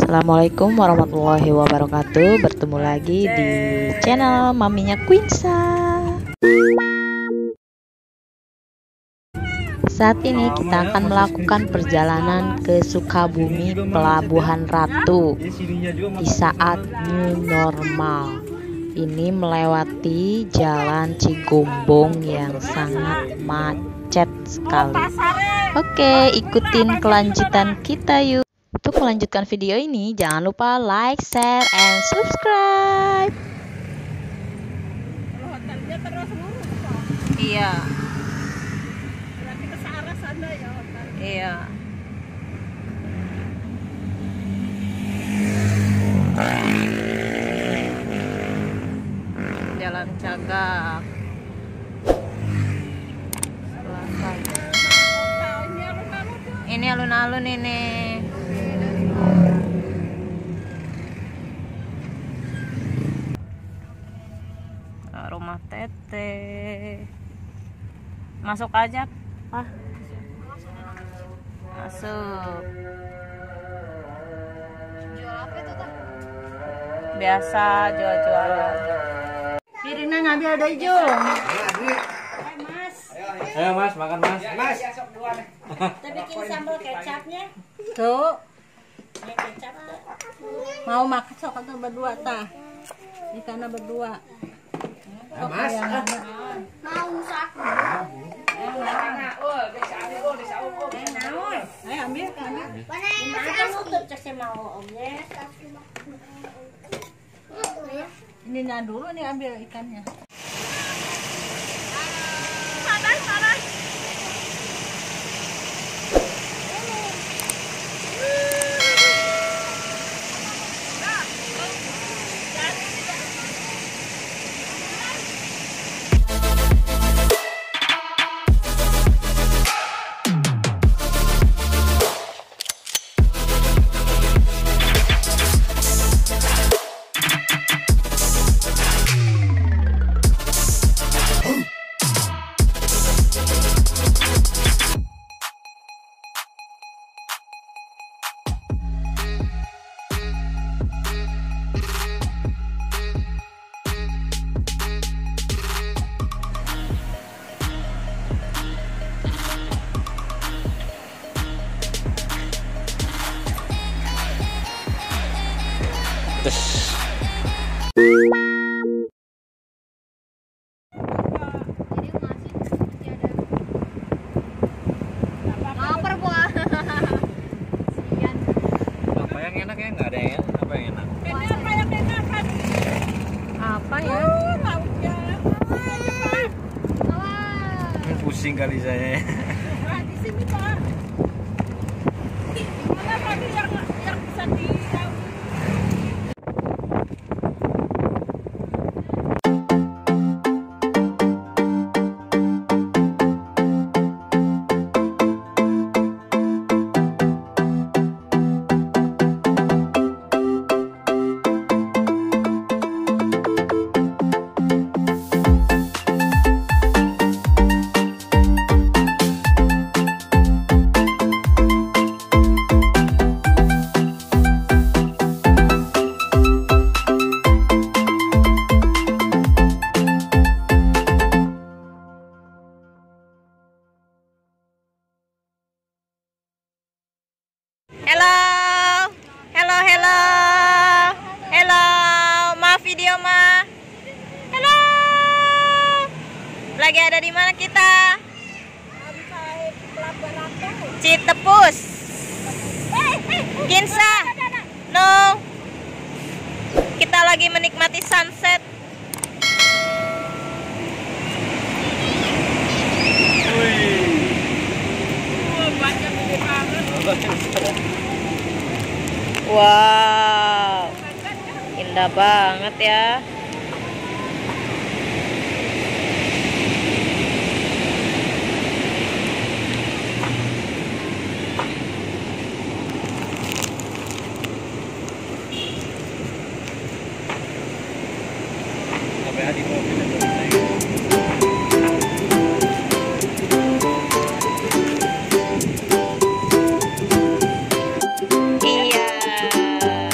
Assalamualaikum warahmatullahi wabarakatuh. Bertemu lagi di channel maminya Quinsa. Saat ini kita akan melakukan perjalanan ke Sukabumi Pelabuhan Ratu di saat new normal. Ini melewati jalan Cigombong yang sangat macet sekali. Oke, ikutin kelanjutan kita yuk. Untuk melanjutkan video ini, jangan lupa like, share, and subscribe. Hotelnya terus lurus, Pak. Iya. Berarti ke arah sana ya hotel. Iya. Jalan Cagak. Selatan. Ini alun-alun ini. Rumah Tete. Masuk aja, Pak. Masuk. Jual apa itu, Teh? Biasa jual-jualan. Piringnya ngambil ada hijau. Ayo Mas, makan Mas. Mas. Kita bikin sambal kecapnya. Tuh. Ini kecap tuh. Mau makan sok atau berdua tah? Ikannya berdua. Mas. Mau saku. Ayo ambil kan. Mana kan nutup cek saya mau omnya. Ini dulu nih ambil ikannya. Panas. Apa yang enak ya? Nggak ada yang enak. Apa yang enak? Ini apa yang enak kan? Apa ya? Lauknya. Pusing kali saya. Nah, di sini, Pak. Gimana tadi yang bisa di Hello, ma video ma. Hello. Lagi ada di mana kita? Citepus. Ginsa. No. Kita lagi menikmati sunset. Wow, indah banget ya. Sampai di mobil. Iya.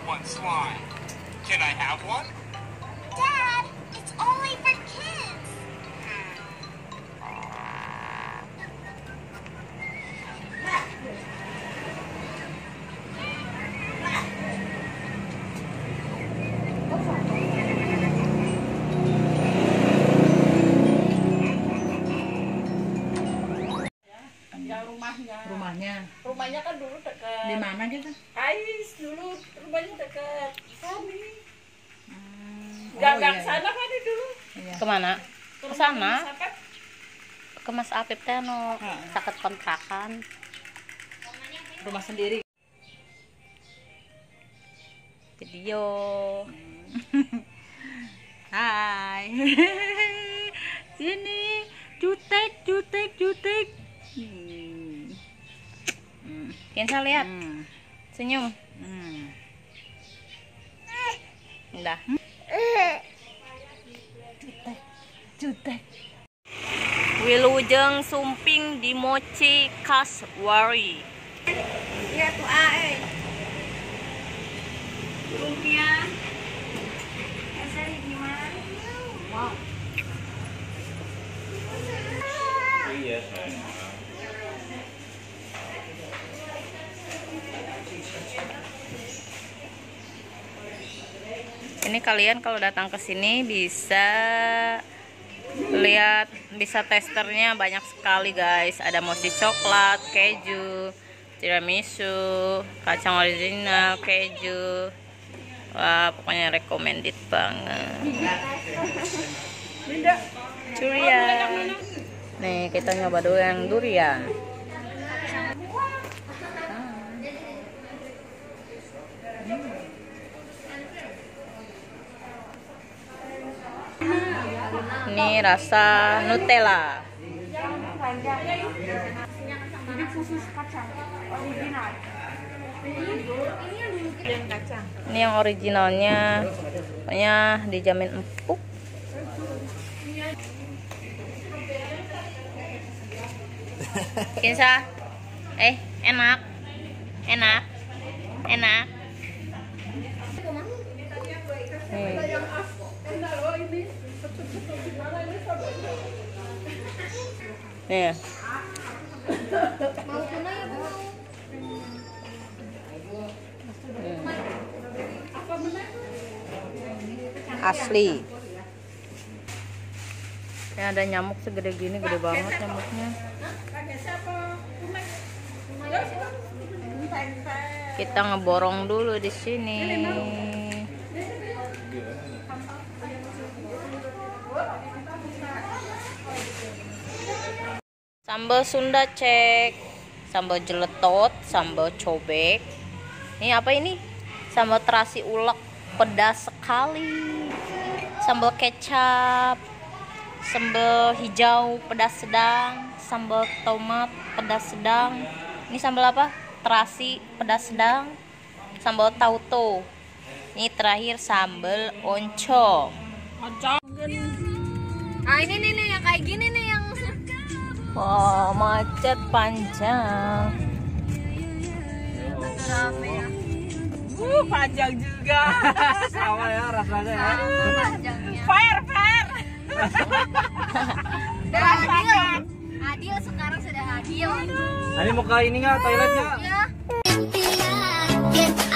one slime. Can I have one? Dad, it's only for kids. Yang rumahnya. Rumahnya kan dulu dekat. Di mana gitu? Ais dulu rumahnya dekat sini. Gang Gang sana kan dulu. Iya. Kemana? Ke sana. Misalkan Ke Mas Apip teh no saket kontrakan. Rumah sendiri. Video. Hai. Sini, jutek. Kensa lihat. Senyum. Udah. Jutek. Wilujeng sumping di mochi khas Wari. iya tuh lumpia. Asal gimana? Wow. Iya sayang. Ini kalian kalau datang ke sini bisa lihat, bisa testernya banyak sekali guys. Ada mochi coklat, keju, tiramisu, kacang original, keju. Wah, pokoknya recommended banget. Durian. Nih, kita nyoba dulu yang durian. Ini rasa Nutella. Ini khusus kacang original. Dan kacang. Ini yang originalnya, pokoknya dijamin empuk. Kinsa, enak. Nih. Asli. Ini ada nyamuk segede gini, gede banget nyamuknya. Kita ngeborong dulu di sini. Sambal Sunda cek, sambal jeletot, sambal cobek. Ini apa ini? Sambal terasi ulek, pedas sekali. Sambal kecap, sambal hijau pedas sedang, sambal tomat pedas sedang. Ini sambal apa? Terasi pedas sedang, sambal tauco. Ini terakhir sambal oncom. Ah ini nih yang kayak gini nih yang Wah, macet panjang. rame ya. Panjang juga. Sama ya rasanya ya. Panjangnya. Fair. Udah adil. Adil sekarang sudah adil. Ini mau ke ini nggak toiletnya? Ya.